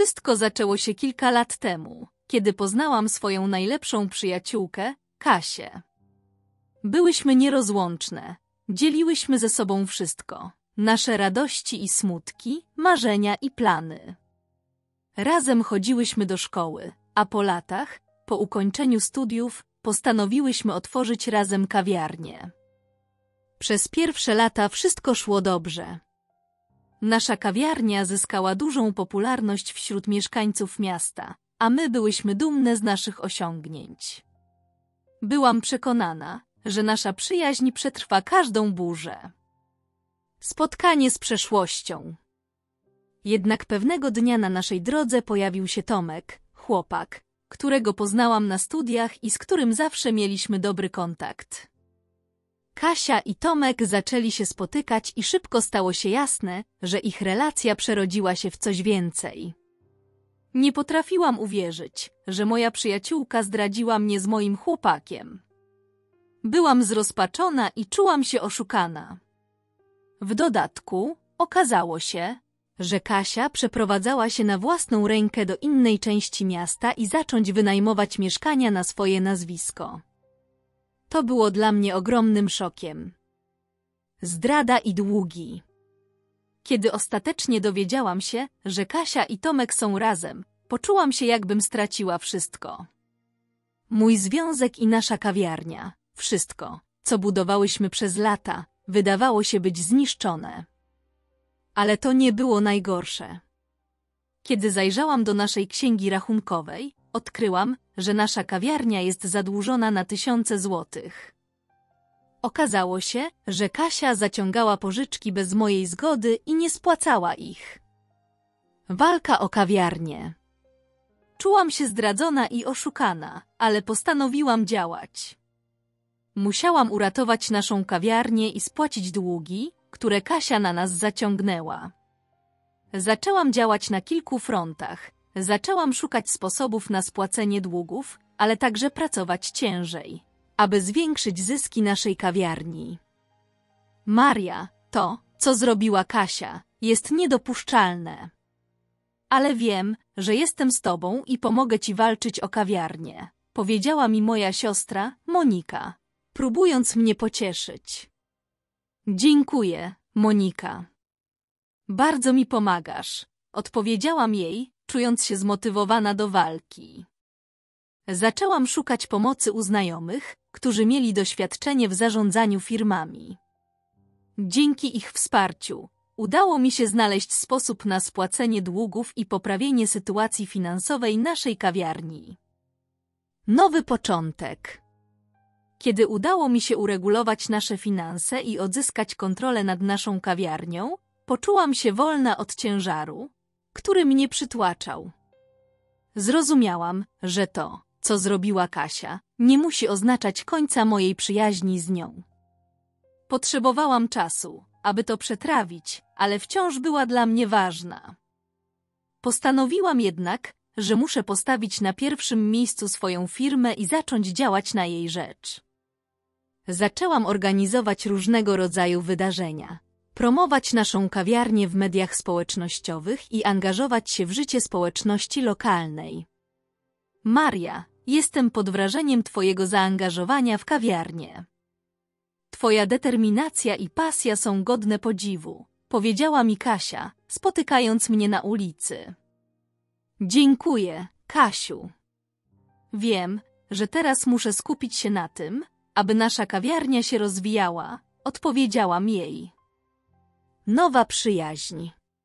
Wszystko zaczęło się kilka lat temu, kiedy poznałam swoją najlepszą przyjaciółkę, Kasię. Byłyśmy nierozłączne, dzieliłyśmy ze sobą wszystko, nasze radości i smutki, marzenia i plany. Razem chodziłyśmy do szkoły, a po latach, po ukończeniu studiów, postanowiłyśmy otworzyć razem kawiarnię. Przez pierwsze lata wszystko szło dobrze. Nasza kawiarnia zyskała dużą popularność wśród mieszkańców miasta, a my byłyśmy dumne z naszych osiągnięć. Byłam przekonana, że nasza przyjaźń przetrwa każdą burzę. Spotkanie z przeszłością. Jednak pewnego dnia na naszej drodze pojawił się Tomek, chłopak, którego poznałam na studiach i z którym zawsze mieliśmy dobry kontakt. Kasia i Tomek zaczęli się spotykać i szybko stało się jasne, że ich relacja przerodziła się w coś więcej. Nie potrafiłam uwierzyć, że moja przyjaciółka zdradziła mnie z moim chłopakiem. Byłam zrozpaczona i czułam się oszukana. W dodatku okazało się, że Kasia przeprowadzała się na własną rękę do innej części miasta i zacząć wynajmować mieszkania na swoje nazwisko. To było dla mnie ogromnym szokiem. Zdrada i długi. Kiedy ostatecznie dowiedziałam się, że Kasia i Tomek są razem, poczułam się, jakbym straciła wszystko. Mój związek i nasza kawiarnia, wszystko, co budowałyśmy przez lata, wydawało się być zniszczone. Ale to nie było najgorsze. Kiedy zajrzałam do naszej księgi rachunkowej, odkryłam, że nasza kawiarnia jest zadłużona na tysiące złotych. Okazało się, że Kasia zaciągała pożyczki bez mojej zgody i nie spłacała ich. Walka o kawiarnię. Czułam się zdradzona i oszukana, ale postanowiłam działać. Musiałam uratować naszą kawiarnię i spłacić długi, które Kasia na nas zaciągnęła. Zaczęłam działać na kilku frontach. Zaczęłam szukać sposobów na spłacenie długów, ale także pracować ciężej, aby zwiększyć zyski naszej kawiarni. Maria, to, co zrobiła Kasia, jest niedopuszczalne. Ale wiem, że jestem z tobą i pomogę ci walczyć o kawiarnię, powiedziała mi moja siostra, Monika, próbując mnie pocieszyć. Dziękuję, Monika. Bardzo mi pomagasz, odpowiedziałam jej, czując się zmotywowana do walki. Zaczęłam szukać pomocy u znajomych, którzy mieli doświadczenie w zarządzaniu firmami. Dzięki ich wsparciu udało mi się znaleźć sposób na spłacenie długów i poprawienie sytuacji finansowej naszej kawiarni. Nowy początek. Kiedy udało mi się uregulować nasze finanse i odzyskać kontrolę nad naszą kawiarnią, poczułam się wolna od ciężaru, który mnie przytłaczał. Zrozumiałam, że to, co zrobiła Kasia, nie musi oznaczać końca mojej przyjaźni z nią. Potrzebowałam czasu, aby to przetrawić, ale wciąż była dla mnie ważna. Postanowiłam jednak, że muszę postawić na pierwszym miejscu swoją firmę i zacząć działać na jej rzecz. Zaczęłam organizować różnego rodzaju wydarzenia, promować naszą kawiarnię w mediach społecznościowych i angażować się w życie społeczności lokalnej. Maria, jestem pod wrażeniem twojego zaangażowania w kawiarnię. Twoja determinacja i pasja są godne podziwu, powiedziała mi Kasia, spotykając mnie na ulicy. Dziękuję, Kasiu. Wiem, że teraz muszę skupić się na tym, aby nasza kawiarnia się rozwijała, odpowiedziałam jej. Nowa przyjaźń.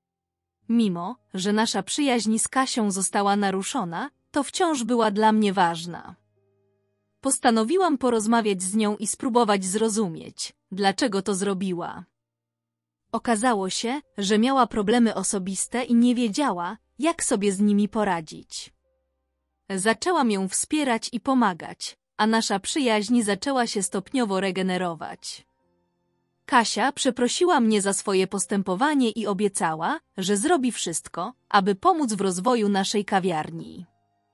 Mimo, że nasza przyjaźń z Kasią została naruszona, to wciąż była dla mnie ważna. Postanowiłam porozmawiać z nią i spróbować zrozumieć, dlaczego to zrobiła. Okazało się, że miała problemy osobiste i nie wiedziała, jak sobie z nimi poradzić. Zaczęłam ją wspierać i pomagać, a nasza przyjaźń zaczęła się stopniowo regenerować. Kasia przeprosiła mnie za swoje postępowanie i obiecała, że zrobi wszystko, aby pomóc w rozwoju naszej kawiarni.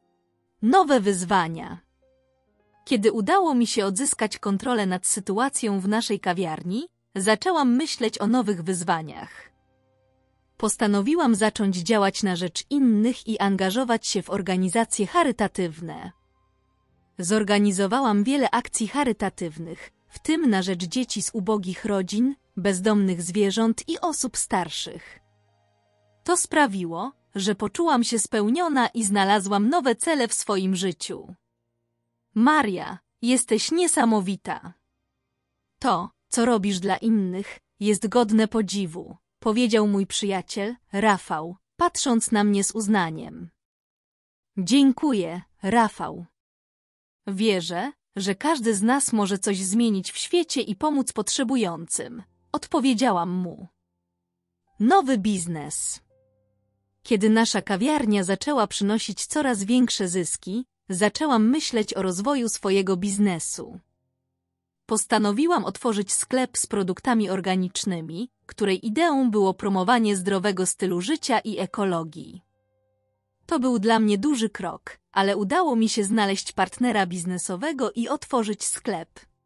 Nowe wyzwania. Kiedy udało mi się odzyskać kontrolę nad sytuacją w naszej kawiarni, zaczęłam myśleć o nowych wyzwaniach. Postanowiłam zacząć działać na rzecz innych i angażować się w organizacje charytatywne. Zorganizowałam wiele akcji charytatywnych, w tym na rzecz dzieci z ubogich rodzin, bezdomnych zwierząt i osób starszych. To sprawiło, że poczułam się spełniona i znalazłam nowe cele w swoim życiu. Maria, jesteś niesamowita. To, co robisz dla innych, jest godne podziwu, powiedział mój przyjaciel, Rafał, patrząc na mnie z uznaniem. Dziękuję, Rafał. Wierzę, że każdy z nas może coś zmienić w świecie i pomóc potrzebującym, odpowiedziałam mu. Nowy biznes. Kiedy nasza kawiarnia zaczęła przynosić coraz większe zyski, zaczęłam myśleć o rozwoju swojego biznesu. Postanowiłam otworzyć sklep z produktami organicznymi, której ideą było promowanie zdrowego stylu życia i ekologii. To był dla mnie duży krok, ale udało mi się znaleźć partnera biznesowego i otworzyć sklep.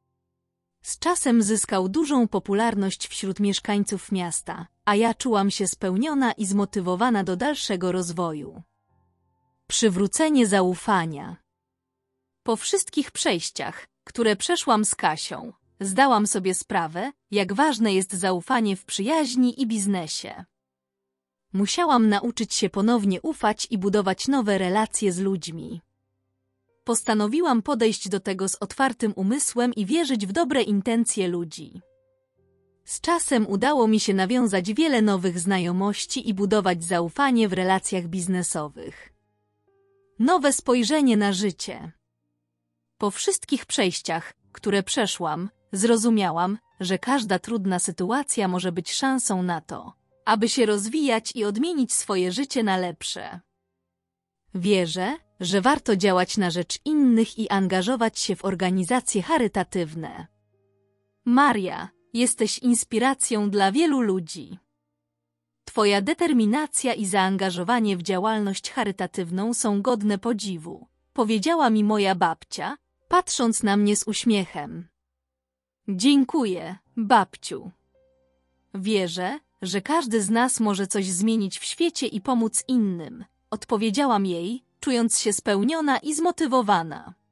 Z czasem zyskał dużą popularność wśród mieszkańców miasta, a ja czułam się spełniona i zmotywowana do dalszego rozwoju. Przywrócenie zaufania. Po wszystkich przejściach, które przeszłam z Kasią, zdałam sobie sprawę, jak ważne jest zaufanie w przyjaźni i biznesie. Musiałam nauczyć się ponownie ufać i budować nowe relacje z ludźmi. Postanowiłam podejść do tego z otwartym umysłem i wierzyć w dobre intencje ludzi. Z czasem udało mi się nawiązać wiele nowych znajomości i budować zaufanie w relacjach biznesowych. Nowe spojrzenie na życie. Po wszystkich przejściach, które przeszłam, zrozumiałam, że każda trudna sytuacja może być szansą na to, aby się rozwijać i odmienić swoje życie na lepsze. Wierzę, że warto działać na rzecz innych i angażować się w organizacje charytatywne. Maria, jesteś inspiracją dla wielu ludzi. Twoja determinacja i zaangażowanie w działalność charytatywną są godne podziwu, powiedziała mi moja babcia, patrząc na mnie z uśmiechem. Dziękuję, babciu. Wierzę, że każdy z nas może coś zmienić w świecie i pomóc innym, odpowiedziałam jej, czując się spełniona i zmotywowana.